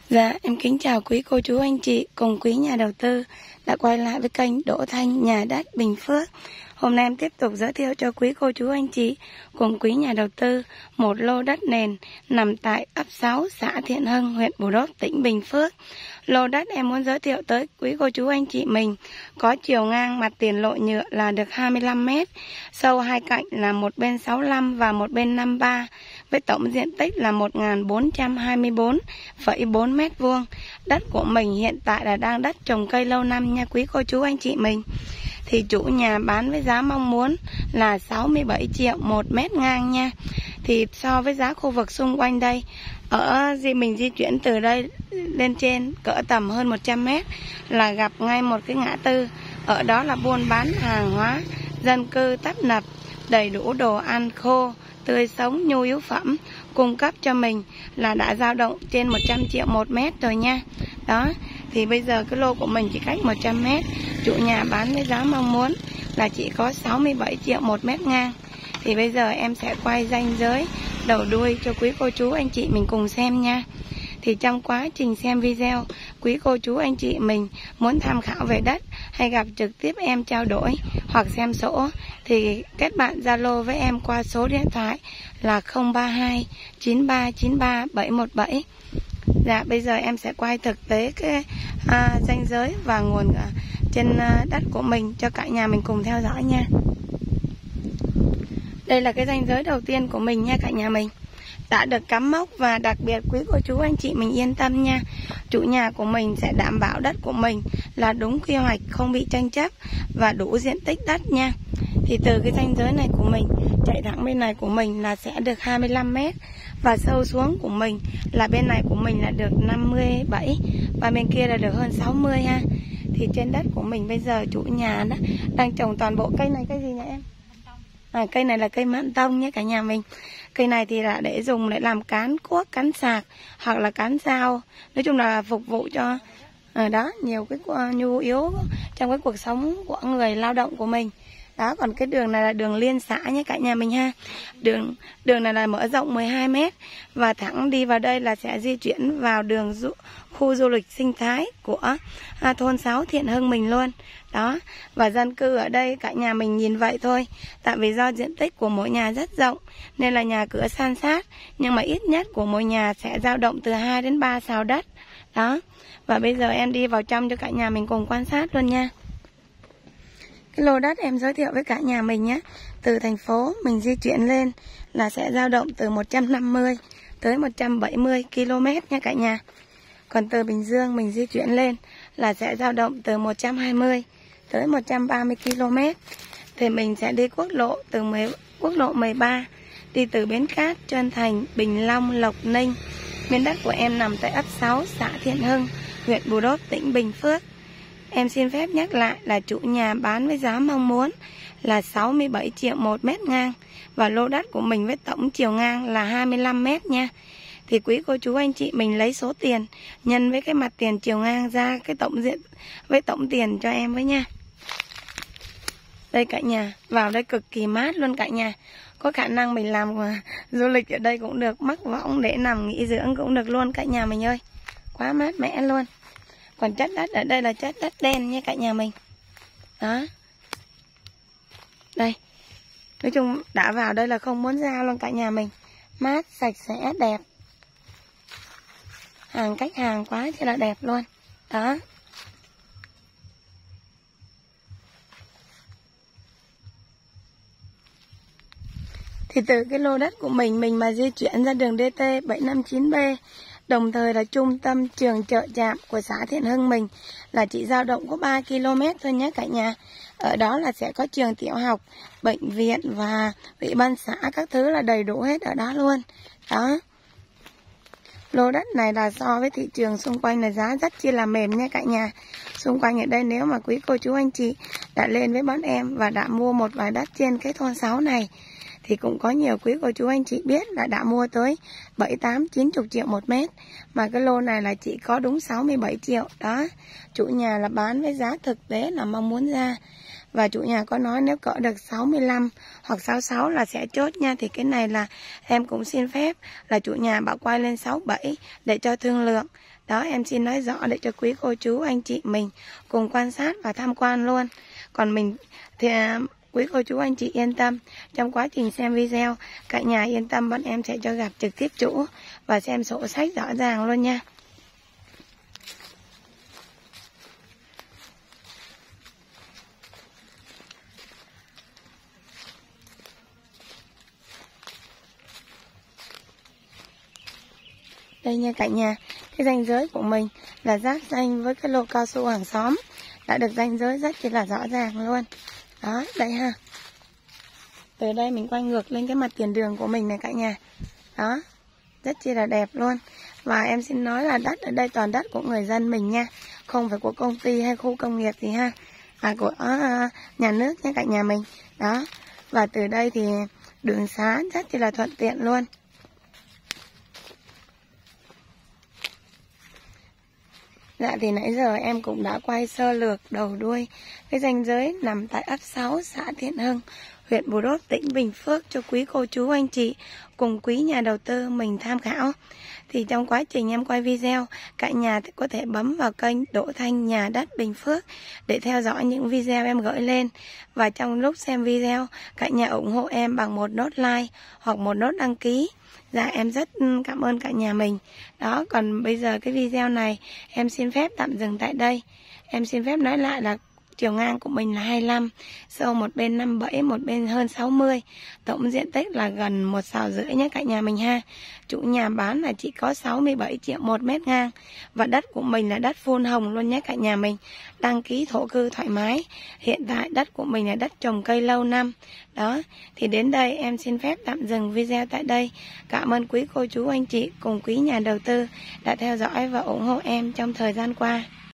Dạ, em kính chào quý cô chú anh chị cùng quý nhà đầu tư đã quay lại với kênh Đỗ Thanh Nhà Đất Bình Phước. Hôm nay em tiếp tục giới thiệu cho quý cô chú anh chị cùng quý nhà đầu tư một lô đất nền nằm tại ấp 6, xã Thiện Hưng, huyện Bù Đốp, tỉnh Bình Phước. Lô đất em muốn giới thiệu tới quý cô chú anh chị mình có chiều ngang mặt tiền lộ nhựa là được 25 m, sâu hai cạnh là một bên 65 và một bên 53, với tổng diện tích là 1.424,4 m². Đất của mình hiện tại là đang đất trồng cây lâu năm nha quý cô chú anh chị mình. Thì chủ nhà bán với giá mong muốn là 67 triệu một mét ngang nha. Thì so với giá khu vực xung quanh đây, mình di chuyển từ đây lên trên cỡ tầm hơn 100 m là gặp ngay một cái ngã tư. Ở đó là buôn bán hàng hóa, dân cư tấp nập, đầy đủ đồ ăn khô, tươi sống, nhu yếu phẩm cung cấp cho mình là đã dao động trên 100 triệu một mét rồi nha. Đó, thì bây giờ cái lô của mình chỉ cách 100 m. Chủ nhà bán với giá mong muốn là chỉ có 67 triệu một mét ngang. Thì bây giờ em sẽ quay ranh giới đầu đuôi cho quý cô chú anh chị mình cùng xem nha. Thì trong quá trình xem video, quý cô chú anh chị mình muốn tham khảo về đất hay gặp trực tiếp em trao đổi hoặc xem sổ thì kết bạn Zalo với em qua số điện thoại là 032 9393 717. Dạ, bây giờ em sẽ quay thực tế cái ranh giới và nguồn trên đất của mình cho cả nhà mình cùng theo dõi nha. Đây là cái ranh giới đầu tiên của mình nha cả nhà mình. Đã được cắm mốc và đặc biệt quý cô chú anh chị mình yên tâm nha. Chủ nhà của mình sẽ đảm bảo đất của mình là đúng quy hoạch, không bị tranh chấp và đủ diện tích đất nha. Thì từ cái ranh giới này của mình chạy thẳng bên này của mình là sẽ được 25 m, và sâu xuống của mình là bên này của mình là được 57 và bên kia là được hơn 60 ha. Thì trên đất của mình bây giờ chủ nhà đang trồng toàn bộ cây này, cây gì nhỉ em? Cây này là cây mãn tông nhé cả nhà mình. Cây này thì là để dùng để làm cán cuốc, cán sạc hoặc là cán dao. Nói chung là phục vụ cho đó nhiều cái nhu yếu trong cái cuộc sống của người lao động của mình. Đó, còn cái đường này là đường liên xã nhé cả nhà mình ha. Đường này là mở rộng 12 m và thẳng đi vào đây là sẽ di chuyển vào đường khu du lịch sinh thái của thôn 6 Thiện Hưng mình luôn. Đó, và dân cư ở đây cả nhà mình nhìn vậy thôi. Tại vì do diện tích của mỗi nhà rất rộng nên là nhà cửa san sát, nhưng mà ít nhất của mỗi nhà sẽ dao động từ 2 đến 3 sào đất. Đó, và bây giờ em đi vào trong cho cả nhà mình cùng quan sát luôn nha. Cái lô đất em giới thiệu với cả nhà mình nhé, từ thành phố mình di chuyển lên là sẽ dao động từ 150 tới 170 km nha cả nhà. Còn từ Bình Dương mình di chuyển lên là sẽ dao động từ 120 tới 130 km. Thì mình sẽ đi quốc lộ quốc lộ 13 đi từ Bến Cát, Trơn Thành, Bình Long, Lộc Ninh. Miền đất của em nằm tại ấp 6, xã Thiện Hưng, huyện Bù Đốp, tỉnh Bình Phước. Em xin phép nhắc lại là chủ nhà bán với giá mong muốn là 67 triệu một mét ngang. Và lô đất của mình với tổng chiều ngang là 25 m nha. Thì quý cô chú anh chị mình lấy số tiền nhân với cái mặt tiền chiều ngang ra cái tổng diện với tổng tiền cho em với nha. Đây cả nhà, vào đây cực kỳ mát luôn cả nhà. Có khả năng mình làm du lịch ở đây cũng được, mắc võng để nằm nghỉ dưỡng cũng được luôn cả nhà mình ơi. Quá mát mẻ luôn. Còn chất đất ở đây là chất đất đen nha cả nhà mình. Đó. Đây. Nói chung đã vào đây là không muốn ra luôn cả nhà mình. Mát, sạch sẽ, đẹp. Hàng cách hàng quá chứ là đẹp luôn. Đó. Thì từ cái lô đất của mình mà di chuyển ra đường DT 759B, đồng thời là trung tâm trường chợ trạm của xã Thiện Hưng mình là chỉ dao động có 3 km thôi nhé cả nhà. Ở đó là sẽ có trường tiểu học, bệnh viện và ủy ban xã các thứ là đầy đủ hết ở đó luôn. Đó. Lô đất này là so với thị trường xung quanh là giá rất chi là mềm nha cả nhà. Xung quanh ở đây nếu mà quý cô chú anh chị đã lên với bọn em và đã mua một vài đất trên cái thôn 6 này thì cũng có nhiều quý cô chú anh chị biết là đã mua tới 7, 8, 90 triệu một mét. Mà cái lô này là chỉ có đúng 67 triệu. Đó, chủ nhà là bán với giá thực tế là mong muốn ra. Và chủ nhà có nói nếu cỡ được 65 hoặc 66 là sẽ chốt nha. Thì cái này là em cũng xin phép là chủ nhà bảo quay lên 67 để cho thương lượng. Đó, em xin nói rõ để cho quý cô chú anh chị mình cùng quan sát và tham quan luôn. Còn mình thì quý cô chú anh chị yên tâm, trong quá trình xem video, cả nhà yên tâm, bọn em sẽ cho gặp trực tiếp chủ và xem sổ sách rõ ràng luôn nha. Đây nha cả nhà, cái ranh giới của mình là giáp ranh với cái lô cao su hàng xóm, đã được ranh giới rất là rõ ràng luôn. Đó, đây ha. Từ đây mình quay ngược lên cái mặt tiền đường của mình này cả nhà. Đó, rất chi là đẹp luôn. Và em xin nói là đất ở đây toàn đất của người dân mình nha, không phải của công ty hay khu công nghiệp gì ha, mà của nhà nước nha cả nhà mình. Đó, và từ đây thì đường xá rất chi là thuận tiện luôn. Dạ thì nãy giờ em cũng đã quay sơ lược đầu đuôi cái ranh giới nằm tại ấp 6 xã Thiện Hưng, huyện Bù Đốp, tỉnh Bình Phước cho quý cô chú anh chị cùng quý nhà đầu tư mình tham khảo. Thì trong quá trình em quay video, cả nhà có thể bấm vào kênh Đỗ Thanh Nhà Đất Bình Phước để theo dõi những video em gửi lên. Và trong lúc xem video, cả nhà ủng hộ em bằng một nốt like hoặc một nốt đăng ký. Dạ em rất cảm ơn cả nhà mình. Đó, còn bây giờ cái video này em xin phép tạm dừng tại đây. Em xin phép nói lại là chiều ngang của mình là 25, sâu một bên 57, một bên hơn 60. Tổng diện tích là gần 1,5 sào nhé cả nhà mình ha. Chủ nhà bán là chỉ có 67 triệu 1 mét ngang. Và đất của mình là đất phun hồng luôn nhé cả nhà mình. Đăng ký thổ cư thoải mái. Hiện tại đất của mình là đất trồng cây lâu năm. Đó, thì đến đây em xin phép tạm dừng video tại đây. Cảm ơn quý cô chú anh chị cùng quý nhà đầu tư đã theo dõi và ủng hộ em trong thời gian qua.